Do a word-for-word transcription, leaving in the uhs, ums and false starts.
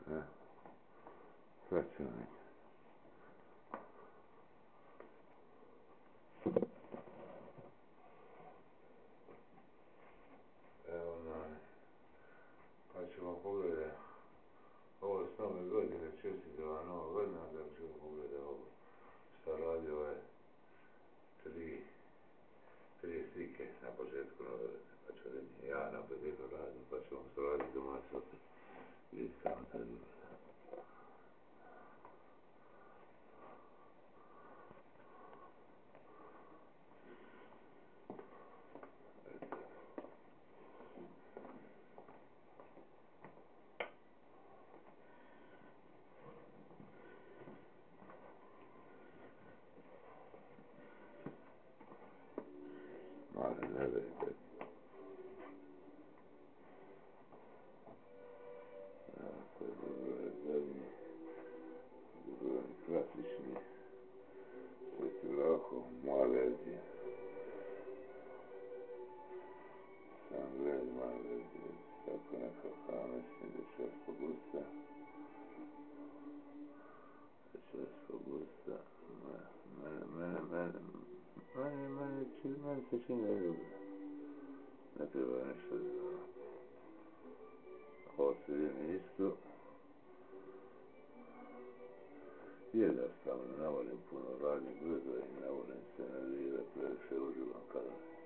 E, sad ćemo vidjeti. Evo nam, pa ćemo pogledati. Ovo je s nove godine, čestitava nova godina, da ćemo pogledati ovo šta radi ove tri, tri slike na početku nove godine, pa ću reći ja na početku radim, pa ćemo se raditi domaći opet. Vidite kako to izgleda. Male nevelike. Evo, to je dobro zadnji, dobro klasični, sveti vrahom, moja verzija. Sam gled, moja verzija, tako nekako, mislim da će vas pogusta. Da će vas pogusta, mene, mene, mene, mene, mene, mene se čini da je dobro. Ne treba nešto za ovo sredine isto. Je da stavno, ne volim puno, radim brzo i ne volim se nervirati previše, uživam kada